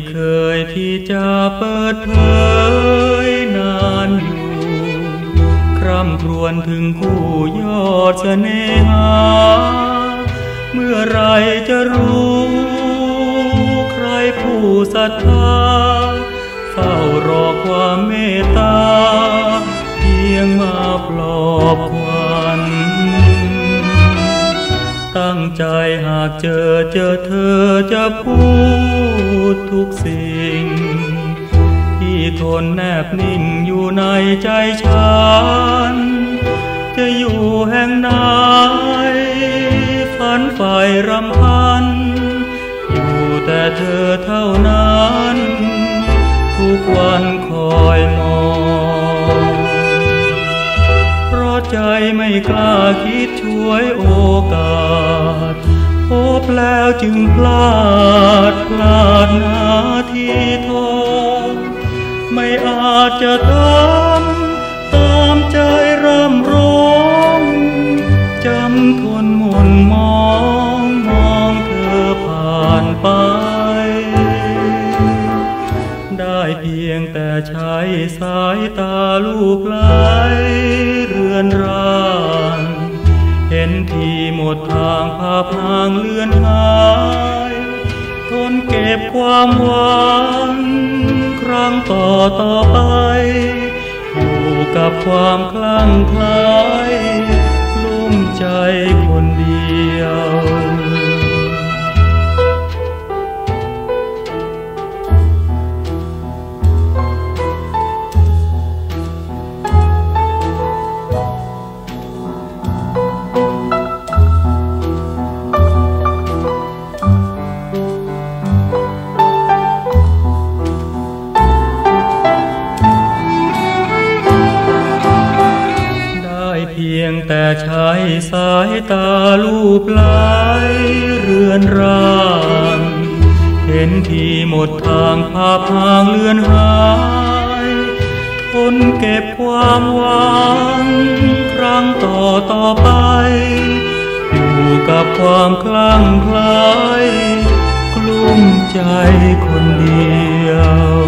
เคยที่จะเปิดเผยนานอยู่คร่ำครวญถึงคู่ยอดเสน่หาเมื่อไรจะรู้ใครผู้ศรัทธาเฝ้ารอความเมตตาเพียงมาปลอบขวัญตั้งใจหากเจอเธอจะพูดทุกสิ่งที่ทนแนบนิ่งอยู่ในใจฉันจะอยู่แห่งไหนฝันใฝ่รำพันอยู่แต่เธอเท่านั้นทุกวันคอยมองเพราะใจไม่กล้าคิดช่วยโอกาสพบแล้วจึงพลาดนาทีทองไม่อาจจะทำตามใจร่ำร้องจำทนหม่นมองเธอผ่านไปได้เพียงแต่ใช้สายตาลูบไหลเรือนรางเห็นที่หมดทางภาพห่างเลือนหายทนเก็บความหวังครั้งต่อไปอยู่กับความคลั่งไคล้กลุ้มใจคนเดียวเพียงแต่ใช้สายตาลูบไหลเรือนร่างเห็นที่หมดทางภาพห่างเลือนหายทนเก็บความหวังครั้งต่อไปอยู่กับความคลั่งไคล้กลุ้มใจคนเดียว